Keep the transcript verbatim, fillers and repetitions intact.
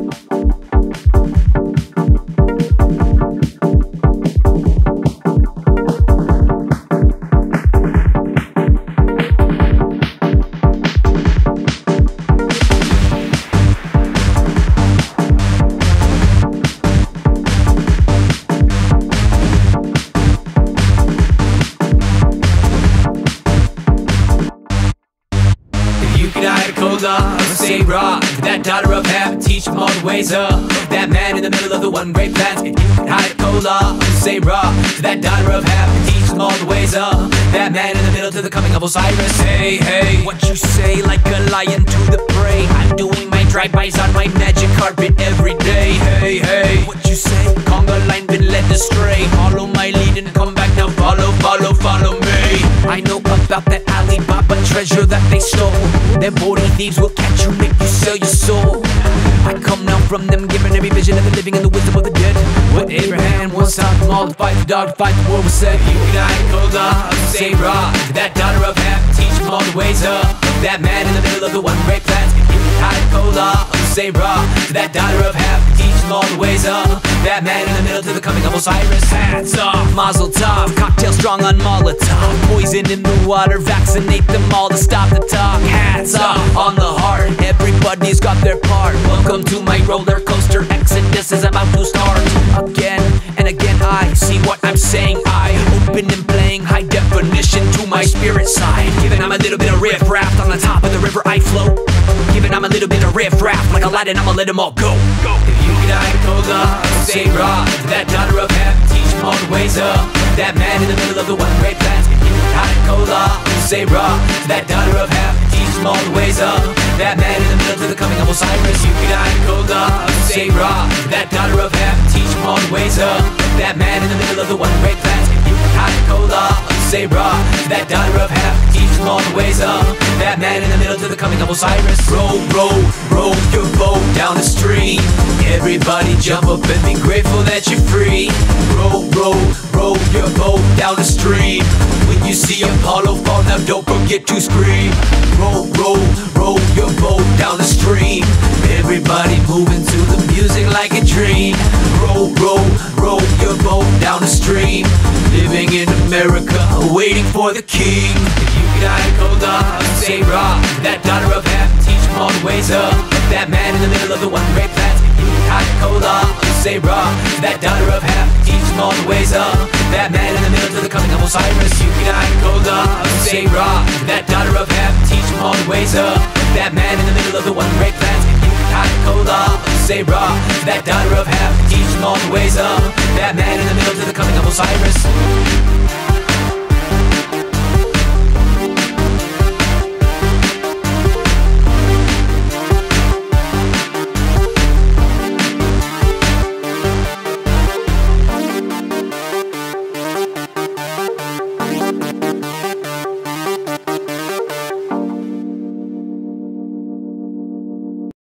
Say rock, that daughter of heaven, teach them all the ways up. That man in the middle of the one great plans, and you can hide a cola. Say rock, that daughter of heaven, teach them all the ways up. That man in the middle to the coming of Osiris. Hey, hey, what you say like a lion to the prey. I'm doing my drive-bys on my magic carpet every day. Hey, hey, what you say? Conga line been led astray. Follow my lead and come back now. Follow, follow, follow me. I know about that Alibaba treasure that they stole. Them booty thieves will catch you, make you sell your soul. I come now from them, giving every vision of the living and the wisdom of the dead. What Abraham once taught them all to fight the dog, to fight the war was said. You and I go love, say rock, that daughter of heaven, teach them all the ways up. That man in the middle of the one great plans, you and I go love, say rock, that daughter of heaven, teach them all the ways up. That man in the middle to the coming of Osiris. Hats off, Mazel tov, cocktail strong on Molotov. Poison in the water, vaccinate them all to stop the talk. Hats off on the heart, everybody's got their part. Welcome to my roller coaster exodus is about to start. Again and again I see what I'm saying. I open and playing high definition to my spirit side. Given I'm a little bit of riff raft on the top of the river I float. Given I'm a little bit of riff raft like Aladdin, I'ma let them all go. Go. If you get I go love, say rock, that daughter of heaven, teach them all the ways up. That man in the middle of the one great plans, if you get I go love, say rock, that daughter of heaven, teach them all the ways up. That man in the middle to the coming of Osiris. You can I go love, say rock, that daughter of heaven, teach them all the ways up. That man in the middle of the one great plans, if you can I go love, say rock, that daughter of heaven, teach them all the ways up. That man in the middle to the coming of Osiris. Row, row, row your boat down the stream. Everybody jump up and be grateful that you're free. Row, row, row your boat down the stream. When you see Apollo fall, now don't forget to scream. Row, row, row your boat down the stream. Everybody moving to the music like a dream. Row, row, row your boat down the stream. Living in America, waiting for the king. If you can I go love, say rock, that daughter of heaven, teach them all the ways up. That man in the middle of the one great plans, if you can I go love, say rock, that daughter of heaven, teach them all the ways up. That man in the middle to the coming of Osiris. You can I go love, say rock, that daughter of heaven, teach them all the ways up. That man in the middle of the one great plans, if you can I go love, say rock, that daughter of heaven, teach them all the ways up. That man in the middle to the coming of Osiris.